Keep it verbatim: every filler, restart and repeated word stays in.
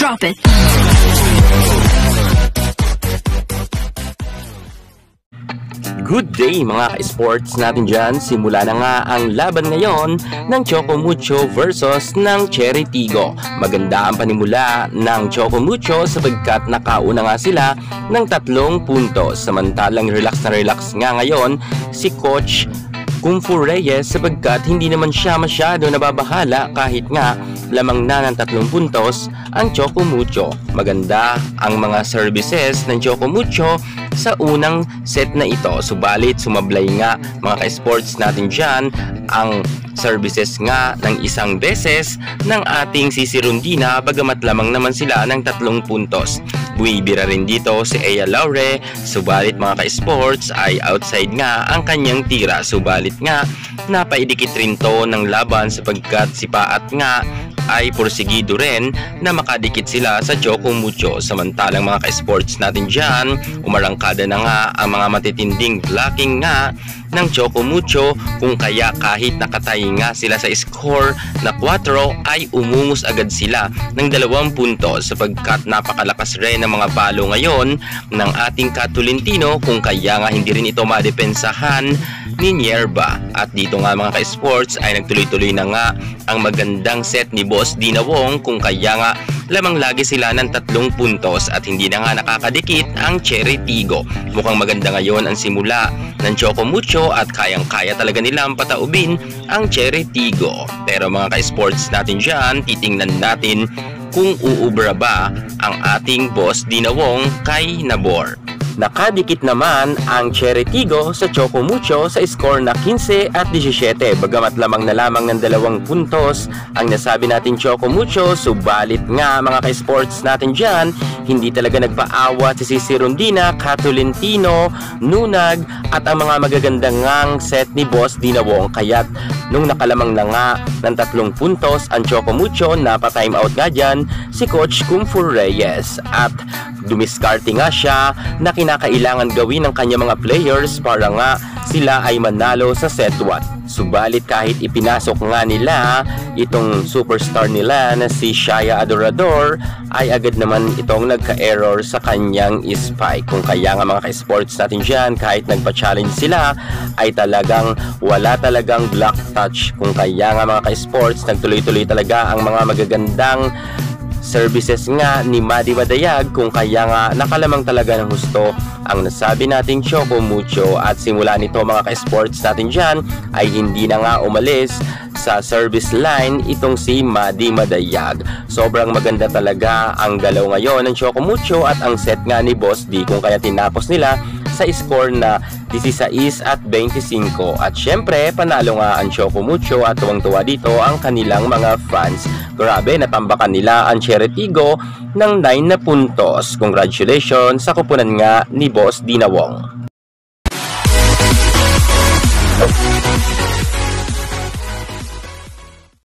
Drop it. Good day mga ka-sports natin dyan. Simula na nga ang laban ngayon ng Choco Mucho versus ng Cherry Tigo. Maganda ang panimula ng Choco Mucho sapagkat nakauna nga sila ng tatlong puntos. Samantalang relax na relax nga ngayon si Coach Kung Fu Reyes sapagkat hindi naman siya masyado nababahala kahit nga lamang na ng tatlong puntos ang Choco Mucho. Maganda ang mga services ng Choco Mucho sa unang set na ito. Subalit sumablay nga mga ka-sports natin dyan ang services nga ng isang beses ng ating Sisi Rondina bagamat lamang naman sila ng tatlong puntos. Buibira rin dito si Ea Laure, subalit mga ka-sports ay outside nga ang kanyang tira. Subalit nga napaidikit rin to ng laban sapagkat si Paat nga ay porsigido rin na makadikit sila sa Choco Mucho. Samantalang mga ka-sports natin dyan, umarangkada na nga ang mga matitinding blocking nga ng Choco Mucho, kung kaya kahit nakatay nga sila sa score na four ay umungus agad sila ng dalawang puntos sapagkat napakalakas rin ng mga palo ngayon ng ating Katulintino, kung kaya nga hindi rin ito madepensahan ni Nierba. At dito nga mga ka-sports ay nagtuloy-tuloy na nga ang magandang set ni Boss Dina Wong, kung kaya nga lamang lagi sila ng tatlong puntos at hindi na nga nakakadikit ang Cherry Tigo. Mukhang maganda ngayon ang simula ng Choco Mucho at kayang-kaya talaga nilang pataubin ang Cherry Tigo. Pero mga ka-sports natin dyan, titingnan natin kung uubra ba ang ating Boss Dina Wong kay Nabor. Nakadikit naman ang Cherry Tigo sa Choco Mucho sa score na fifteen at seventeen. Bagamat lamang na lamang ng dalawang puntos ang nasabi natin Choco Mucho, subalit nga mga ka-sports natin dyan, hindi talaga nagpaawa si Sisi Rondina, Katulintino, Nunag at ang mga magagandang ngang set ni Boss Dina Wong. Kaya't nung nakalamang na nga ng tatlong puntos ang Choco Mucho, napa-time out nga dyan si Coach Kung Fu Reyes at dumiskarte nga siya na kinakailangan gawin ng kanya mga players para nga sila ay manalo sa set one. Subalit kahit ipinasok nga nila itong superstar nila na si Shaya Adorador, ay agad naman itong nagka-error sa kanyang spike. Kung kaya nga mga ka-sports natin dyan, kahit nagpa-challenge sila ay talagang wala talagang block touch. Kung kaya nga mga ka-sports, nagtuloy-tuloy talaga ang mga magagandang services nga ni Madi Madayag, kung kaya nga nakalamang talaga ng husto ang nasabi nating Choco Mucho. At simula nito mga ka-sports natin dyan ay hindi na nga umalis sa service line itong si Madi Madayag. Sobrang maganda talaga ang galaw ngayon ng Choco Mucho at ang set nga ni Boss D, kung kaya tinapos nila sa score na sixteen at twenty-five. At syempre panalo nga ang Choco Mucho at tuwang-tuwa dito ang kanilang mga fans. Grabe, natambakan nila ang Cherry Tigo ng nine na puntos. Congratulations sa kupunan nga ni Boss Dina Wong.